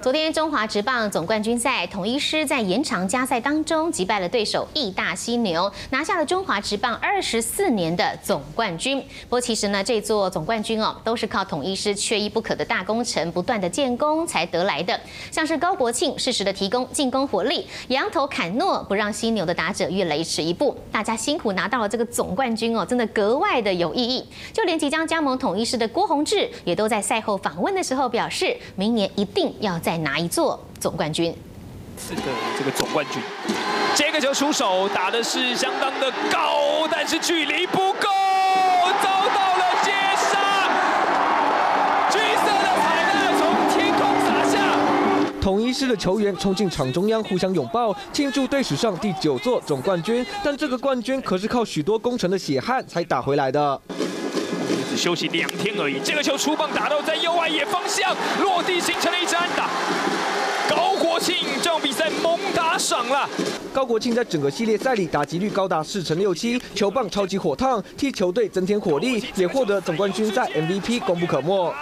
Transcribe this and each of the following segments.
昨天中华职棒总冠军赛，统一狮在延长加赛当中击败了对手义大犀牛，拿下了中华职棒24年的总冠军。不过其实呢，这座总冠军都是靠统一狮缺一不可的大功臣不断的建功才得来的。像是高国庆适时的提供进攻火力，羊头坎诺不让犀牛的打者越雷池一步。大家辛苦拿到了这个总冠军真的格外的有意义。就连即将加盟统一狮的郭泓志，也都在赛后访问的时候表示，明年一定要再拿一座总冠军。 是的，这个总冠军，这个球出手打的是相当的高，但是距离不够，遭到了接杀。橘色的彩带从天空洒下。 统一狮的球员冲进场中央，互相拥抱，庆祝队史上第9座总冠军。但这个冠军可是靠许多功臣的血汗才打回来的。 只休息2天而已，这个球出棒打到在右外野方向，落地形成了一支安打。高国庆这场比赛猛打赏了。 高国庆在整个系列赛里打击率高达4成67，球棒超级火烫，替球队增添火力，也获得总冠军赛 MVP 功不可没。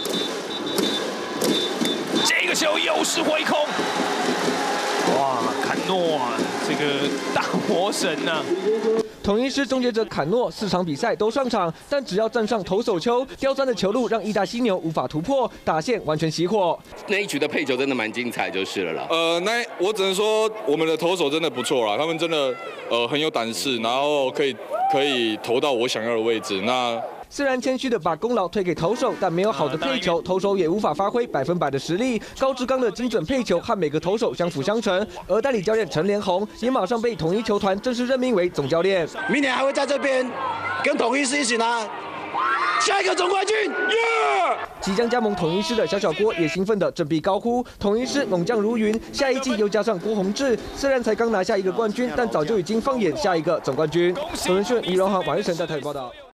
这个球又是挥空，哇，坎诺啊，这个大魔神啊！ 统一狮终结者坎诺4场比赛都上场，但只要站上投手丘，刁钻的球路让义大犀牛无法突破，打线完全熄火。 那一局的配球真的蛮精彩，就是了啦。 我只能说我们的投手真的不错啦，他们真的很有胆识，然后可以投到我想要的位置。那虽然谦虚的把功劳推给投手，但没有好的配球，投手也无法发挥100%的实力。高志刚的精准配球和每个投手相辅相成，而代理教练陈连宏也马上被统一球团正式任命为总教练。 明年还会在这边跟统一狮一起拿下一个总冠军。 即将加盟统一狮的小郭也兴奋的振臂高呼：“统一狮猛将如云，下一季又加上郭泓志，虽然才刚拿下1个冠军，但早就已经放眼下一个总冠军。”陈文炫、李荣豪、马日成在台北报道。